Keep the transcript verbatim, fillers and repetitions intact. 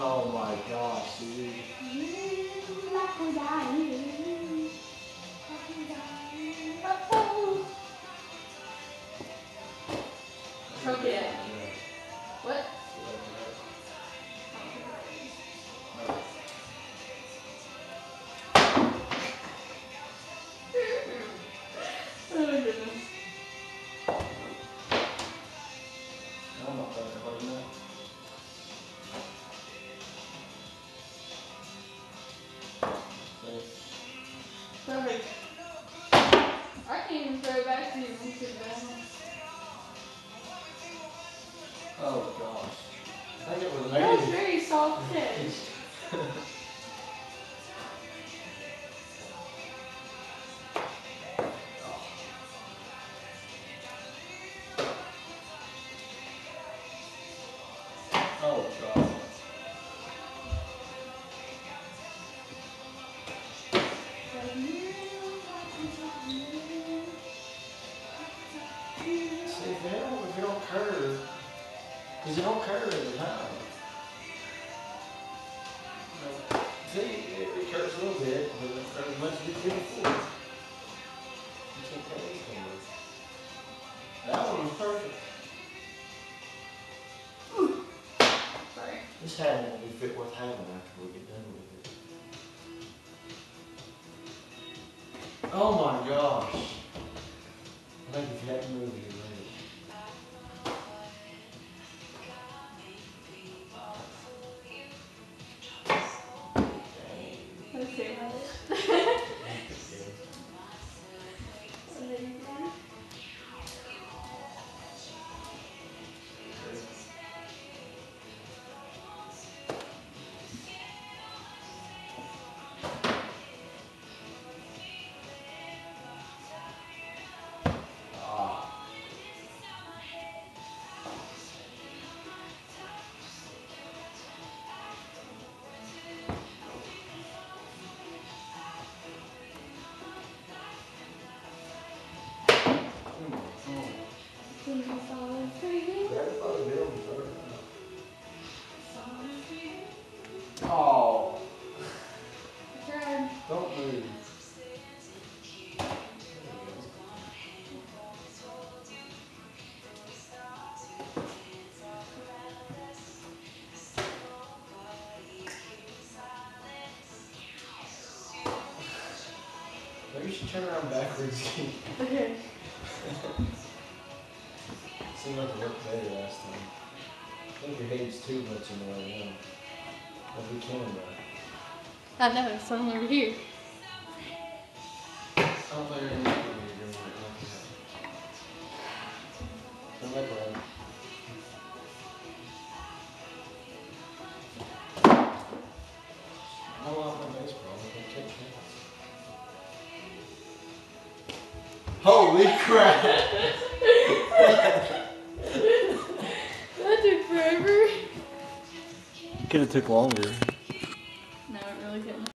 Oh my gosh, dude. Okay. What? Oh goodness. I'm not playing it right now. Perfect. I can't even throw it back to you. I'm too bad. Oh gosh. I think it was That was maybe. very soft pitch. Oh god. See, if they don't, if they don't curve, because they don't curve every time. You know, see, it, it curves a little bit, but it curves as much as it did before. You can't tell anything. That one was perfect. Sorry. This hat won't be fit worth having after we get done with it. Oh my gosh. I think if you had to move it, you'd move it. Let's see. Oh, I tried. don't move. Maybe you should turn around backwards. Okay. Seemed like it worked better last time. I think your head's too much in the way now. Like we can, right? I know, some over here. I don't think you're going to make it when you're doing it like that. Turn back around. I don't like my baseball. I can't catch it. Holy crap! That took forever. Could have took longer.